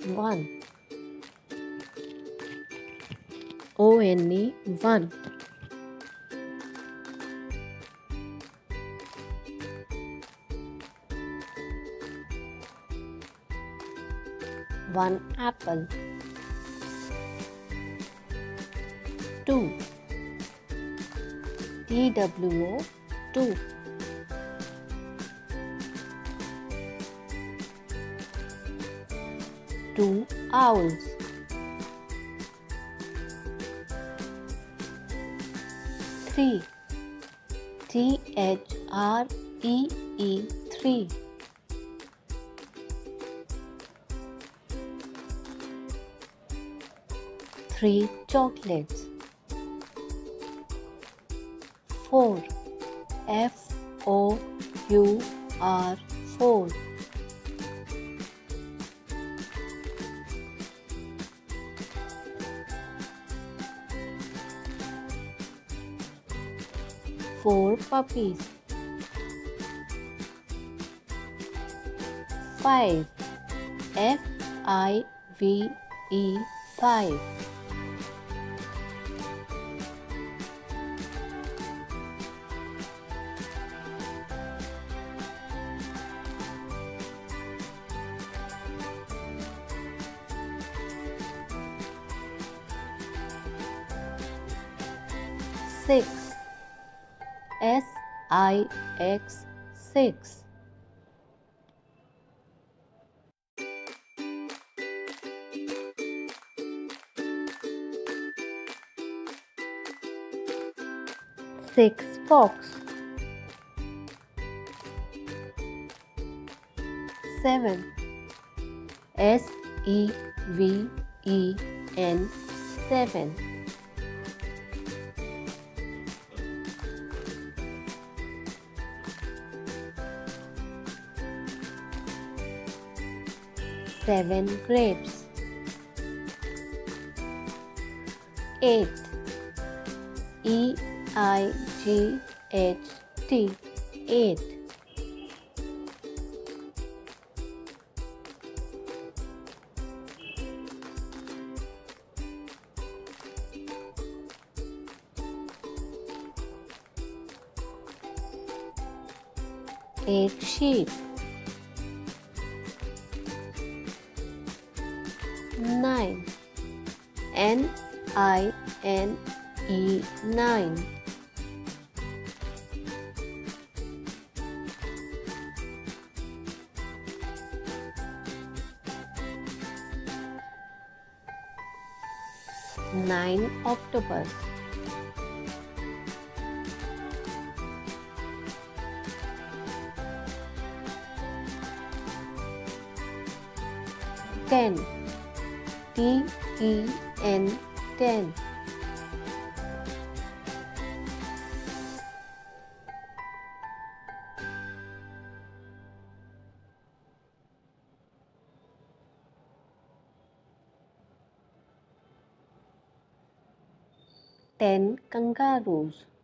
one. ONE one. One apple. Two. TWO two. Two owls. Three. THREE three. Three chocolates. Four. FOUR four. Four puppies. Five. FIVE five. Six. SIX six. Six fox. Seven. SEVEN seven. Seven grapes. Eight. EIGHT eight. Eight sheep. Nine. NINE nine. 9 octopus. 10. TEN 10. 10 kangaroos.